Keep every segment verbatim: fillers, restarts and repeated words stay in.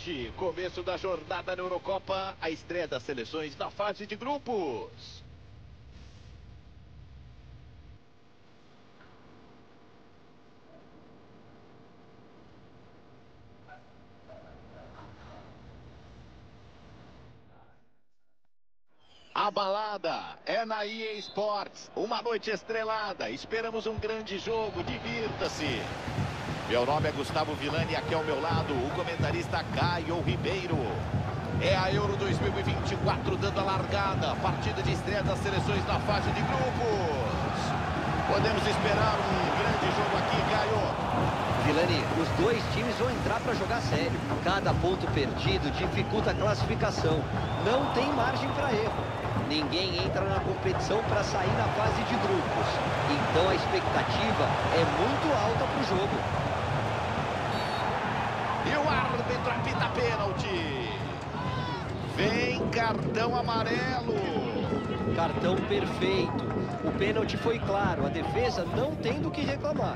hoje, começo da jornada na Eurocopa, a estreia das seleções na fase de grupos. A balada é na E A Sports, uma noite estrelada, esperamos um grande jogo, divirta-se. Meu nome é Gustavo Villani e aqui ao meu lado o comentarista Caio Ribeiro. É a Euro dois mil e vinte e quatro dando a largada, partida de estreia das seleções na fase de grupos. Podemos esperar um grande jogo aqui, Caio. Villani, os dois times vão entrar para jogar sério. Cada ponto perdido dificulta a classificação. Não tem margem para erro. Ninguém entra na competição para sair na fase de grupos. Então a expectativa é muito alta para o jogo. E o árbitro apita pênalti. Vem cartão amarelo. Cartão perfeito. O pênalti foi claro. A defesa não tem do que reclamar.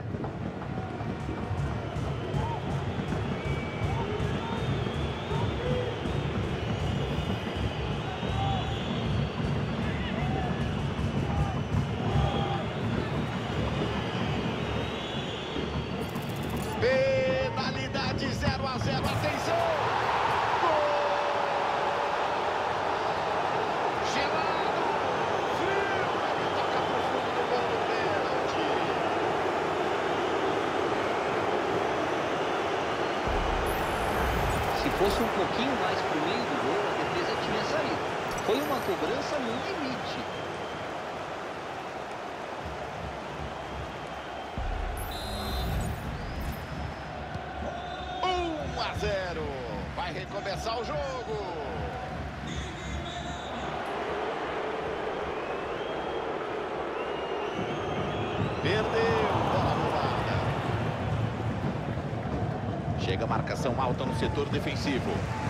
Penalidade zero a zero, atenção! Gol! Gelado! Frio! Ele toca pro fundo do gol do pênalti. Se fosse um pouquinho mais pro meio do gol, a defesa tinha saído. Foi uma cobrança no limite. um a zero. Vai recomeçar o jogo. Perdeu. Bola rolada. Chega a marcação alta no setor defensivo.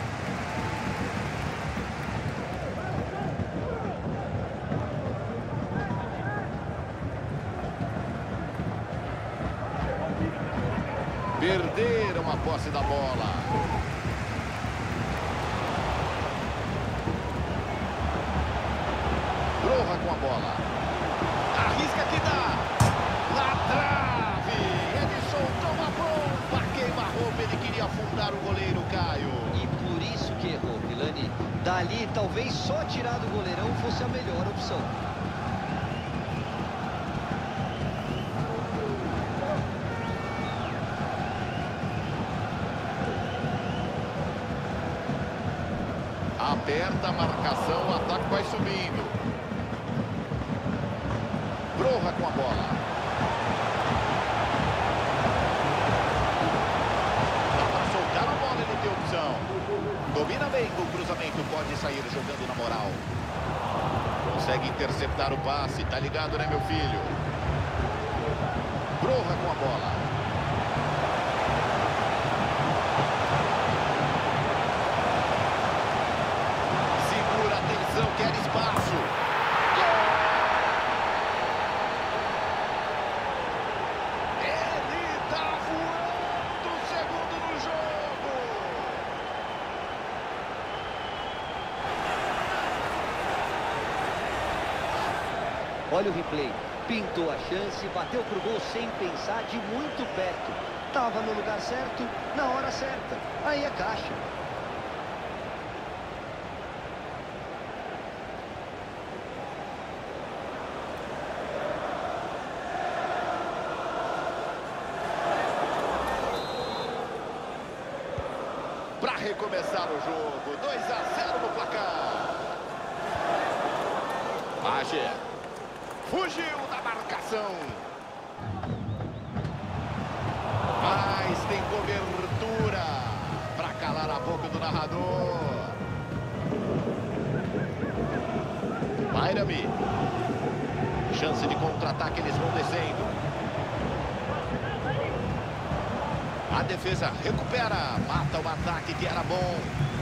Perderam a posse da bola. Broha com a bola. Arrisca que dá. Na trave. Ele soltou uma bomba. Queima-roupa. Ele queria afundar o goleiro, Caio. E por isso que errou, Villani. Dali, talvez só tirar do goleirão fosse a melhor opção. Aperta a marcação, o ataque vai subindo. Broha com a bola. Dá para soltar a bola, ele tem opção. Domina bem o cruzamento, pode sair jogando na moral. Consegue interceptar o passe, tá ligado, né, meu filho? Broha com a bola. Quer espaço. Gol! Ele tá voando, segundo no jogo. Olha o replay. Pintou a chance, bateu pro gol sem pensar, de muito perto. Tava no lugar certo, na hora certa. Aí é caixa. Para recomeçar o jogo, dois a zero no placar. Bager fugiu da marcação. Mas tem cobertura para calar a boca do narrador. Bayrami. Chance de contra-ataque, eles vão descendo. A defesa recupera, mata o ataque que era bom.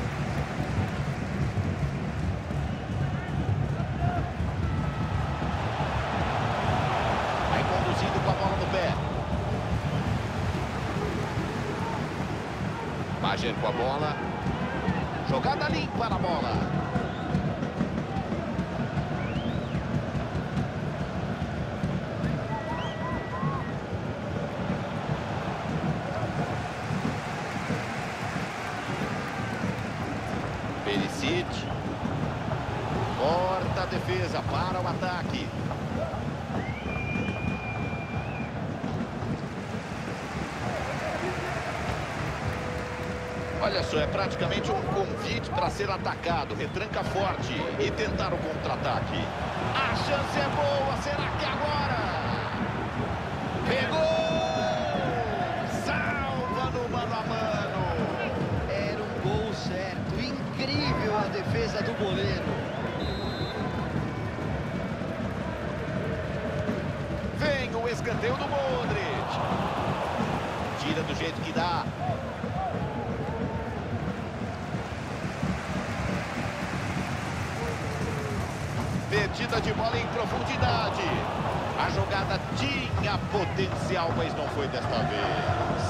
Vai conduzindo com a bola no pé. Bager com a bola. Jogada limpa na bola. Perisic. Corta a defesa para o ataque. Olha só, é praticamente um convite para ser atacado. Retranca forte e tentar o contra-ataque. A chance é boa. Será que agora? Pegou! Salva no mano a mano. Era um gol certo. Incrível a defesa do goleiro. Vem o escanteio do Modric. Tira do jeito que dá. Perdida de bola em profundidade. A jogada tinha potencial, mas não foi desta vez.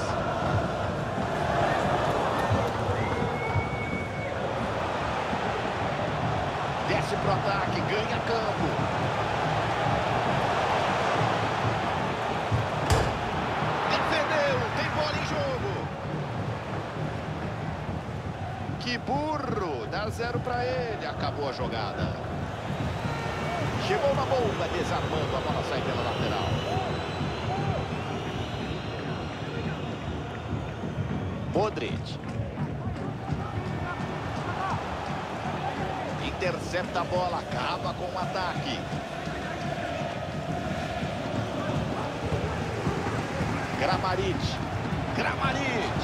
Desce pro ataque, ganha campo. Defendeu, tem bola em jogo. Que burro, dá zero para ele. Acabou a jogada. Chegou uma bomba, desarmando, a bola sai pela lateral. Modric. Intercepta a bola, acaba com o ataque. Kramaric. Kramaric.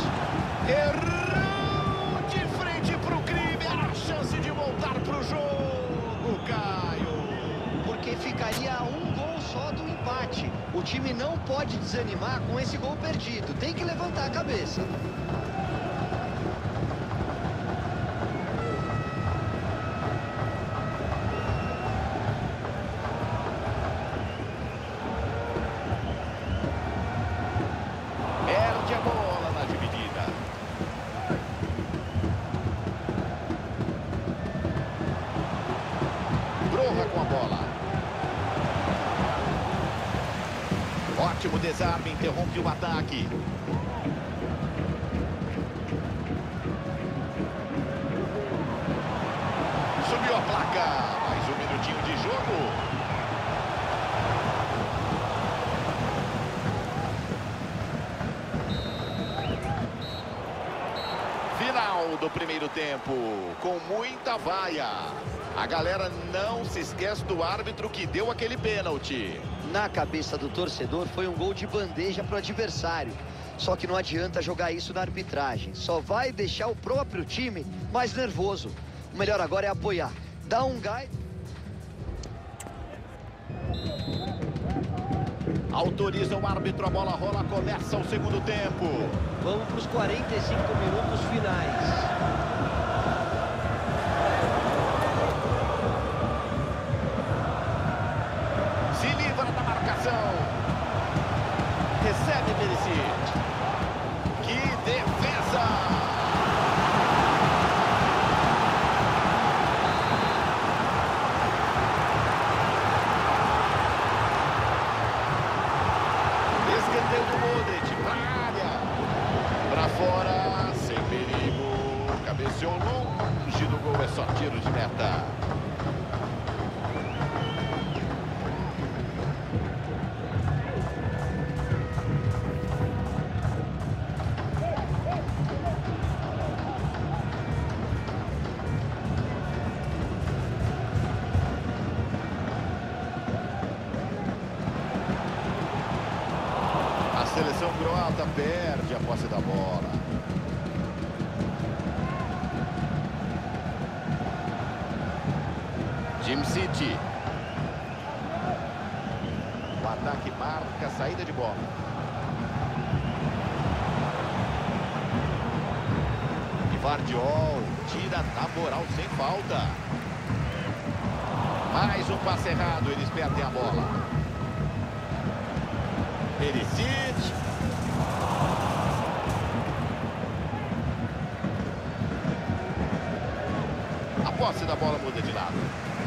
Errou de frente para o crime. A chance de voltar para o jogo, Caio. Porque ficaria a um gol só do empate. O time não pode desanimar com esse gol perdido. Tem que levantar a cabeça. Perde a bola na dividida. Broja com a bola. Ótimo desarme, interrompe o ataque. Subiu a placa. Mais um minutinho de jogo. Final do primeiro tempo. Com muita vaia. A galera não se esquece do árbitro que deu aquele pênalti. Na cabeça do torcedor foi um gol de bandeja para o adversário. Só que não adianta jogar isso na arbitragem. Só vai deixar o próprio time mais nervoso. O melhor agora é apoiar. Dá um gás. Autoriza o árbitro, a bola rola, começa o segundo tempo. Vamos para os quarenta e cinco minutos finais. Recebe Perisic. Que defesa! Escanteio do Modric pra área. Pra fora, sem perigo. Cabeceou longe do gol, é só tiro de meta. A seleção croata perde a posse da bola. Jim City. O ataque marca a saída de bola. E Vardiol tira na moral sem falta. Mais um passe errado, eles perdem a bola. Perisic. A posse da bola muda de lado.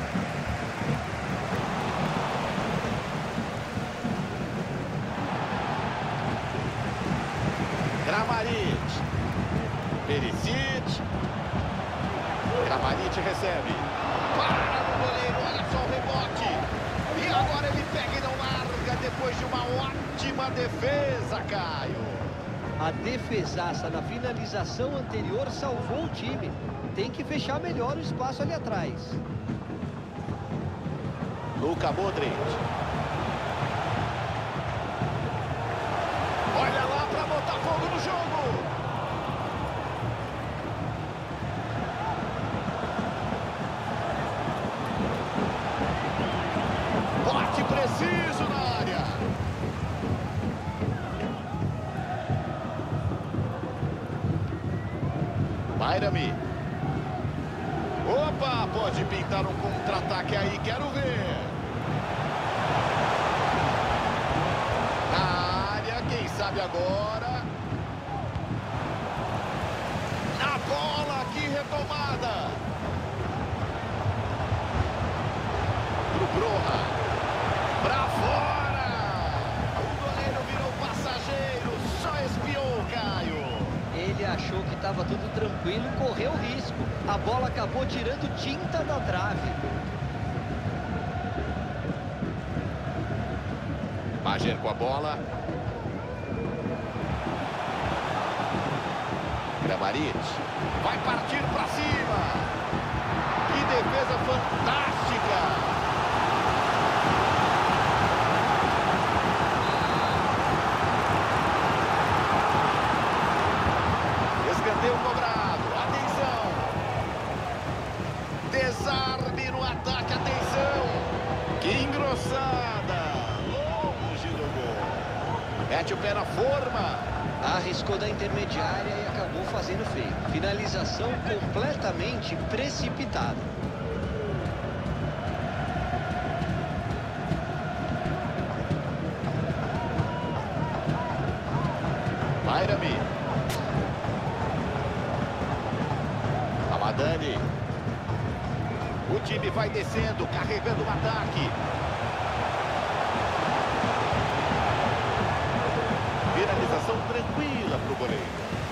Kramaric. Perisic. Kramaric recebe. Para no goleiro, olha só o rebote. E agora ele pega e não larga depois de uma ótima defesa, Caio. A defesaça na finalização anterior salvou o time. Tem que fechar melhor o espaço ali atrás. Luka Modric. Olha lá para botar fogo no jogo. Bote preciso na área. Bayrami. Opa, pode pintar um contra-ataque aí, quero ver. Na área, quem sabe agora. Na bola, que retomada. Pro Broha. Pra fora. O goleiro virou passageiro, só espiou, Caio. Ele achou que estava tudo tranquilo e correu risco. A bola acabou tirando tinta da trave. Bajer com a bola. Kramaric. Vai partir para cima. Que defesa fantástica. Escanteio cobrado. Atenção. Desarme no ataque. Atenção. Que engrossada. Longe do gol. Mete o pé na forma. Arriscou da intermediária e acabou fazendo feio. Finalização completamente precipitada. Bayrami. Amadani. O time vai descendo, carregando o ataque. Finalização tranquila para o goleiro.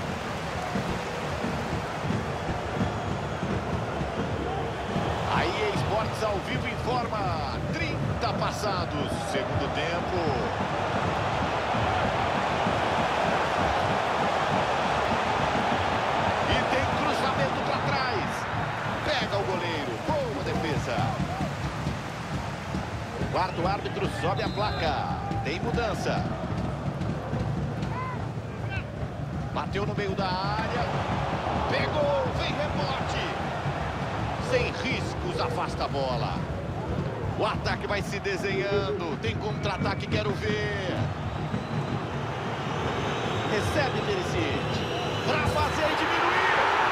A E A Sports ao vivo informa trinta passados, segundo tempo. O goleiro, boa defesa. O quarto árbitro sobe a placa. Tem mudança. Bateu no meio da área. Pegou, vem rebote. Sem riscos, afasta a bola. O ataque vai se desenhando. Tem contra-ataque, quero ver. Recebe Perisic. Para fazer e diminuir.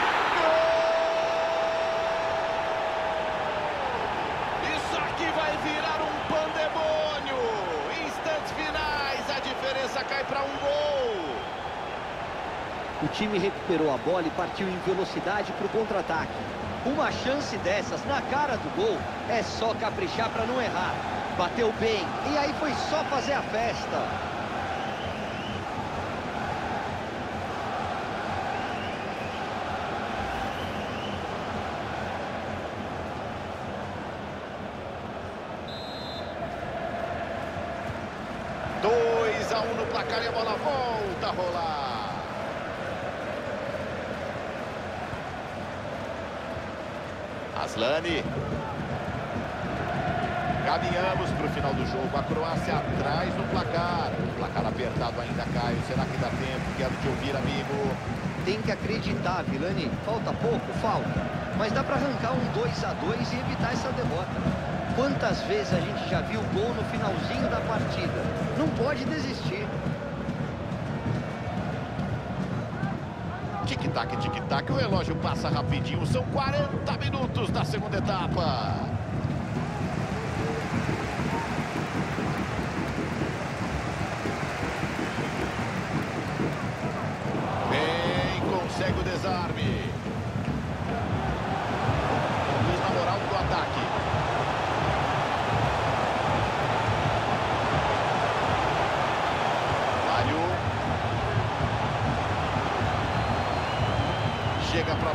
Vai virar um pandemônio. Instantes finais, a diferença cai para um gol. O time recuperou a bola e partiu em velocidade para o contra-ataque. Uma chance dessas na cara do gol é só caprichar para não errar. Bateu bem e aí foi só fazer a festa. dois a um no placar e a bola volta a rolar. Aslani. Caminhamos para o final do jogo. A Croácia atrás no placar. O placar apertado ainda, Caio. Será que dá tempo? Quero te ouvir, amigo. Tem que acreditar, Vilani. Falta pouco? Falta. Mas dá para arrancar um dois a dois e evitar essa derrota. Quantas vezes a gente já viu gol no finalzinho da partida? Não pode desistir. Tic-tac, tic-tac. O relógio passa rapidinho. São quarenta minutos da segunda etapa. Bem, consegue o desarme.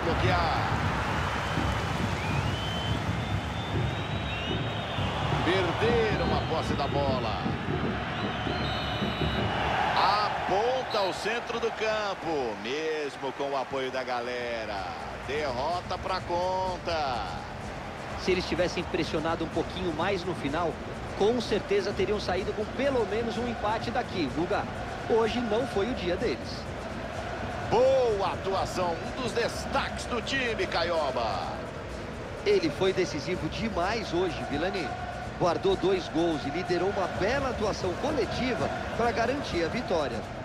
bloquear. Perderam a posse da bola. Aponta ao centro do campo, mesmo com o apoio da galera. Derrota para conta. Se eles tivessem pressionado um pouquinho mais no final, com certeza teriam saído com pelo menos um empate daqui, Guga. Hoje não foi o dia deles. Boa atuação, um dos destaques do time, Caioba. Ele foi decisivo demais hoje, Vilani. Guardou dois gols e liderou uma bela atuação coletiva para garantir a vitória.